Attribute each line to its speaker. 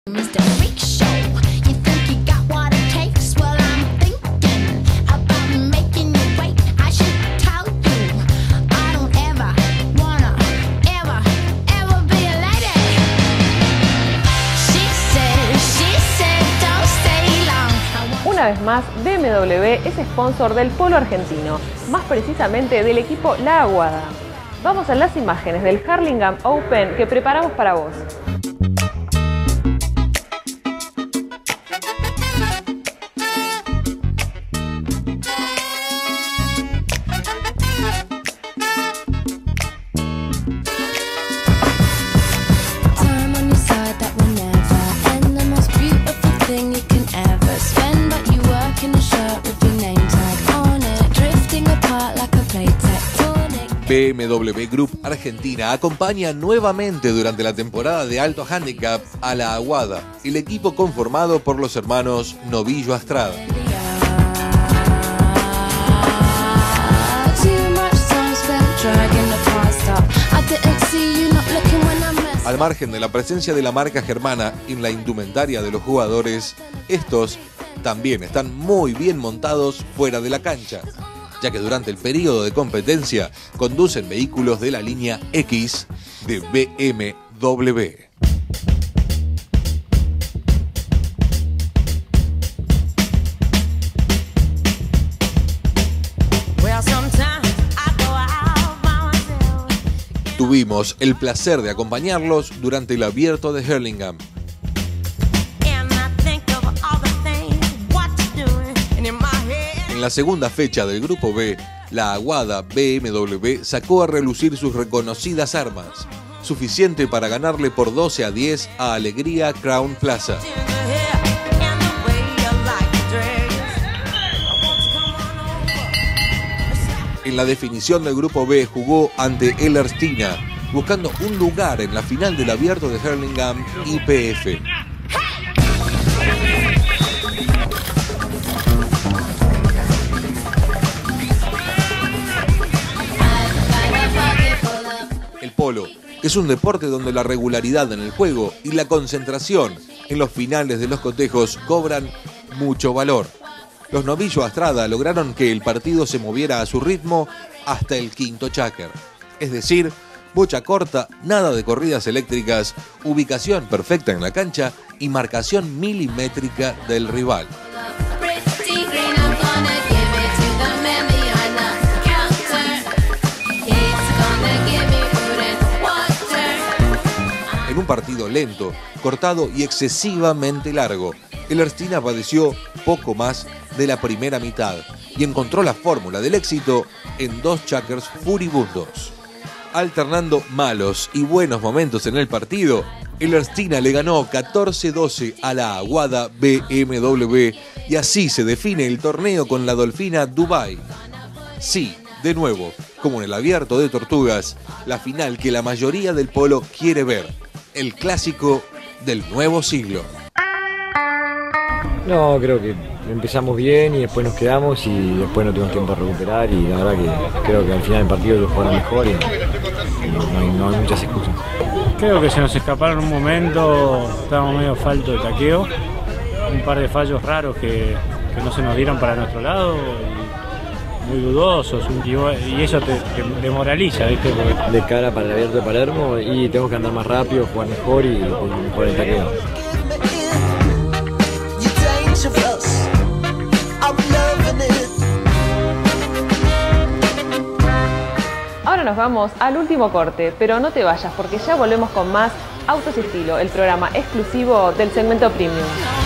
Speaker 1: Una vez más, BMW es sponsor del polo argentino, más precisamente del equipo La Aguada. Vamos a las imágenes del Hurlingham Open que preparamos para vos.
Speaker 2: BMW Group Argentina acompaña nuevamente durante la temporada de Alto Handicap a La Aguada, el equipo conformado por los hermanos Novillo Astrada. Al margen de la presencia de la marca germana en la indumentaria de los jugadores, estos también están muy bien montados fuera de la cancha, ya que durante el periodo de competencia conducen vehículos de la línea X de BMW. Tuvimos el placer de acompañarlos durante el Abierto de Hurlingham. En la segunda fecha del Grupo B, la Aguada BMW sacó a relucir sus reconocidas armas, suficiente para ganarle por 12-10 a Alegría Crown Plaza. En la definición del Grupo B jugó ante El Erstina, buscando un lugar en la final del Abierto de Hurlingham IPF. El polo es un deporte donde la regularidad en el juego y la concentración en los finales de los cotejos cobran mucho valor. Los Novillo Astrada lograron que el partido se moviera a su ritmo hasta el quinto cháquer. Es decir, bocha corta, nada de corridas eléctricas, ubicación perfecta en la cancha y marcación milimétrica del rival. En un partido lento, cortado y excesivamente largo, el Erstina padeció poco más de la primera mitad y encontró la fórmula del éxito en dos cháquers furibundos. Alternando malos y buenos momentos en el partido, el Erstina le ganó 14-12 a la Aguada BMW y así se define el torneo con la Dolfina Dubai. Sí, de nuevo, como en el Abierto de Tortugas, la final que la mayoría del polo quiere ver, el clásico del nuevo siglo.
Speaker 3: No, creo que empezamos bien y después nos quedamos y después no tuvimos tiempo de recuperar y la verdad que creo que al final del partido ellos jugaron mejor y no hay muchas excusas.
Speaker 4: Creo que se nos escaparon un momento, estábamos medio falto de taqueo, un par de fallos raros que no se nos dieron para nuestro lado, y muy dudosos, y eso te demoraliza, ¿viste?
Speaker 3: De cara para el Abierto de Palermo y tenemos que andar más rápido, jugar mejor y mejor el taqueo.
Speaker 1: Ahora nos vamos al último corte, pero no te vayas porque ya volvemos con más Autos y Estilo, el programa exclusivo del segmento Premium.